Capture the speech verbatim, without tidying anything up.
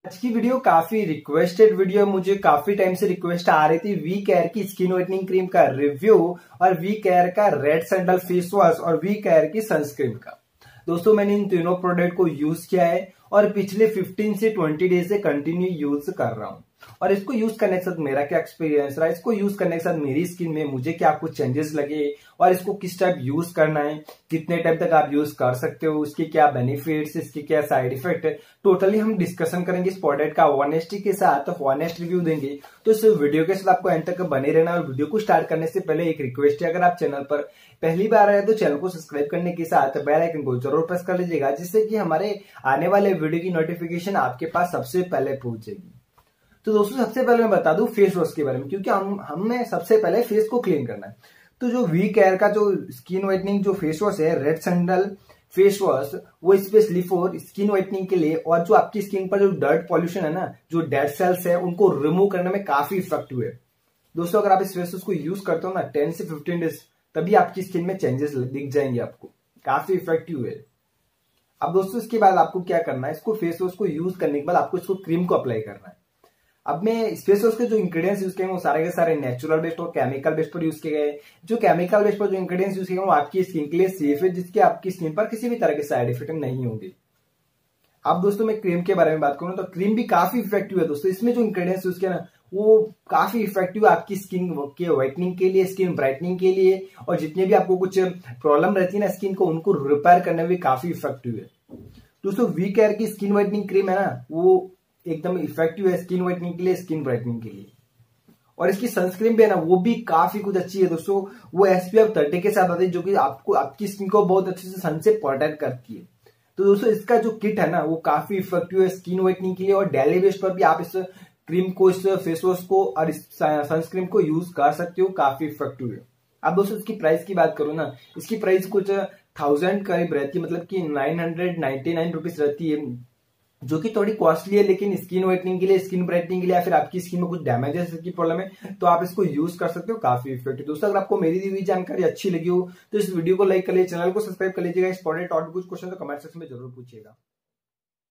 आज की वीडियो काफी रिक्वेस्टेड वीडियो, मुझे काफी टाइम से रिक्वेस्ट आ रही थी वी केयर की स्किन व्हाइटनिंग क्रीम का रिव्यू और वी केयर का रेड सैंडल फेस वॉश और वी केयर की सनस्क्रीन का। दोस्तों मैंने इन तीनों प्रोडक्ट को यूज किया है और पिछले पंद्रह से बीस डेज से कंटिन्यू यूज कर रहा हूँ। और इसको यूज करने के साथ मेरा क्या एक्सपीरियंस रहा, इसको यूज करने के साथ मेरी स्किन में मुझे क्या कुछ चेंजेस लगे और इसको किस टाइप यूज करना है, कितने टाइम तक आप यूज कर सकते हो, उसके क्या बेनिफिट्स, इसके क्या साइड इफेक्ट है, टोटली हम डिस्कशन करेंगे इस प्रोडक्ट का ऑनेस्टी के साथ, ऑनेस्ट रिव्यू देंगे। तो इस वीडियो के साथ आपको एंड तक बने रहना। और वीडियो को स्टार्ट करने से पहले एक रिक्वेस्ट है, अगर आप चैनल पर पहली बार आए तो चैनल को सब्सक्राइब करने के साथ बेल आइकन को जरूर प्रेस कर लीजिएगा, जिससे कि हमारे आने वाले वीडियो की नोटिफिकेशन आपके पास सबसे पहले पहुंचेगी। तो दोस्तों सबसे पहले मैं बता दूं फेस वॉश के बारे में, क्योंकि हम हमें सबसे पहले फेस को क्लीन करना है। तो जो वी केयर का जो स्किन व्हाइटनिंग जो फेस वॉश है, रेड सैंडल फेस वॉश, वो स्पेशली फॉर स्किन व्हाइटनिंग के लिए और जो आपकी स्किन पर जो डर्ट पॉल्यूशन है ना, जो डेड सेल्स है, उनको रिमूव करने में काफी इफेक्टिव है। दोस्तों अगर आप इस फेस वॉश को यूज करते हो ना टेन से फिफ्टीन डेज, तभी आपकी स्किन में चेंजेस दिख जाएंगे आपको, काफी इफेक्टिव है। अब दोस्तों इसके बाद आपको क्या करना है, इसको फेस वॉश को यूज करने के बाद आपको इसको क्रीम को अप्लाई करना है। अब मैं फेस वॉश के जो इंग्रेडिएंट्स यूज किए वो सारे के सारे नेचुरल बेस्ड और केमिकल बेस्ड पर यूज किए गए। जो केमिकल बेस्ड पर जो इंग्रेडिएंट्स यूज किए गए वो आपकी स्किन के लिए सेफ है, जिसके आपकी स्किन पर किसी भी तरह के साइड इफेक्ट नहीं होंगे। अब दोस्तों मैं क्रीम के बारे में बात करूं तो क्रीम भी काफी इफेक्टिव है। दोस्तों इसमें जो इंग्रेडिएंट्स यूज किया ना वो काफी इफेक्टिव है आपकी स्किन के व्हाइटनिंग के लिए, स्किन ब्राइटनिंग के लिए, और जितने भी आपको कुछ प्रॉब्लम रहती है ना स्किन को, उनको रिपेयर करने में भी काफी इफेक्टिव है। दोस्तों वी केयर की स्किन व्हाइटनिंग क्रीम है ना, वो एकदम इफेक्टिव है स्किन व्हाइटनिंग के लिए, स्किन ब्राइटनिंग के लिए। और इसकी सनस्क्रीन भी है ना, वो भी काफी कुछ अच्छी है दोस्तों। वो एसपीएफ थर्टी के साथ आती है, जो कि आपको आपकी स्किन को बहुत अच्छे से सन से प्रोटेक्ट करती है। तो दोस्तों इसका जो किट है ना वो काफी इफेक्टिव है स्किन व्हाइटनिंग के लिए, और डेली बेस पर भी आप इस क्रीम को, इस फेस वॉश को और इस सनस्क्रीन को यूज कर सकते हो, काफी इफेक्टिव है। अब दोस्तों इसकी प्राइस की बात करूं ना, इसकी प्राइस कुछ थाउजेंड करीब रहती है, मतलब कि nine hundred ninety nine rupees रहती है, जो कि थोड़ी कॉस्टली है। लेकिन स्किन व्हाइटनिंग के लिए, स्किन ब्राइटनिंग के लिए, या फिर आपकी स्किन में कुछ डैमेजेस की प्रॉब्लम है तो आप इसको यूज कर सकते हो, काफी इफेक्टिव। दोस्तों अगर आपको मेरी दी हुई जानकारी अच्छी लगी हो तो इस वीडियो को लाइक कर लीजिए, चैनल को सब्सक्राइब कर लीजिएगा। इस प्रोडक्ट और कुछ क्वेश्चन तो कमेंट सेक्शन में जरूर पूछिएगा।